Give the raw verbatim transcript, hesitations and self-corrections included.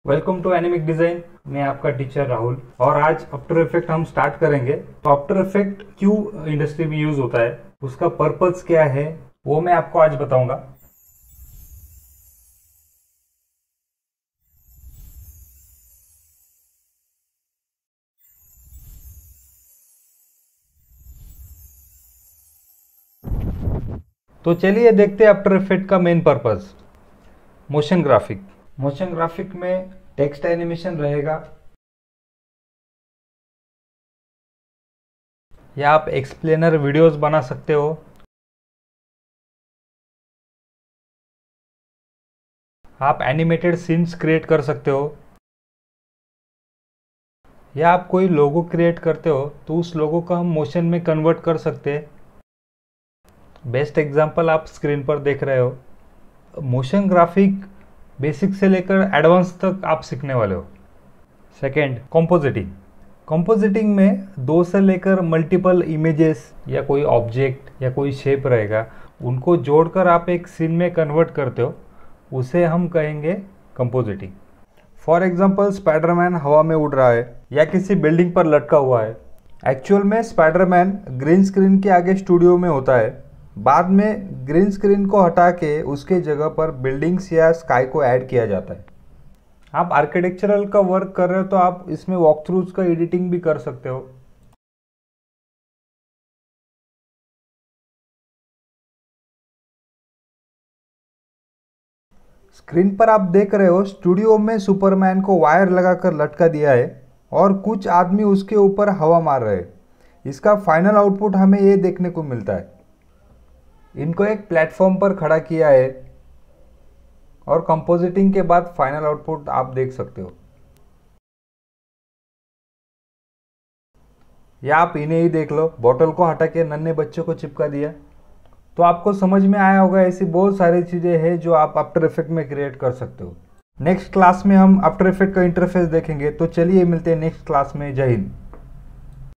Welcome to anaemic design. मैं आपका teacher Rahul और आज आफ्टर इफेक्ट हम स्टार्ट करेंगे। तो आफ्टर इफेक्ट क्यों इंडस्ट्री में यूज होता है, उसका पर्पस क्या है, वो मैं आपको आज बताऊंगा। तो चलिए देखते हैं आफ्टर इफेक्ट का main purpose. Motion graphic. Motion graphic में टेक्स्ट एनिमेशन रहेगा या आप एक्सप्लेनर वीडियोस बना सकते हो, आप एनिमेटेड सीन्स क्रिएट कर सकते हो, या आप कोई लोगो क्रिएट करते हो तो उस लोगो को हम मोशन में कन्वर्ट कर सकते हैं। बेस्ट एग्जांपल आप स्क्रीन पर देख रहे हो। मोशन ग्राफिक बेसिक से लेकर एडवांस तक आप सीखने वाले हो। Second, compositing. कंपोजिटिंग में दो से लेकर मल्टीपल इमेजेस या कोई ऑब्जेक्ट या कोई शेप रहेगा, उनको जोड़कर आप एक सीन में कन्वर्ट करते हो, उसे हम कहेंगे कंपोजिटिंग। फॉर एग्जाम्पल स्पाइडरमैन हवा में उड़ रहा है या किसी बिल्डिंग पर लटका हुआ है। एक्चुअल में स्पाइडरमैन ग्रीन स्क्रीन के आगे स्टूडियो में होता है, बाद में ग्रीन स्क्रीन को हटा के उसके जगह पर बिल्डिंग्स या स्काई को ऐड किया जाता है। आप आर्किटेक्चरल का वर्क कर रहे हो तो आप इसमें वॉक थ्रूज का एडिटिंग भी कर सकते हो। स्क्रीन पर आप देख रहे हो स्टूडियो में सुपरमैन को वायर लगाकर लटका दिया है और कुछ आदमी उसके ऊपर हवा मार रहे हैं। इसका फाइनल आउटपुट हमें ये देखने को मिलता है। इनको एक प्लेटफॉर्म पर खड़ा किया है और कंपोजिटिंग के बाद फाइनल आउटपुट आप देख सकते हो। या आप इन्हें ही देख लो, बॉटल को हटा के नन्हे बच्चों को चिपका दिया। तो आपको समझ में आया होगा, ऐसी बहुत सारी चीज़ें हैं जो आप आफ्टर इफेक्ट में क्रिएट कर सकते हो। नेक्स्ट क्लास में हम आफ्टर इफेक्ट का इंटरफेस देखेंगे। तो चलिए मिलते हैं नेक्स्ट क्लास में। जय हिंद।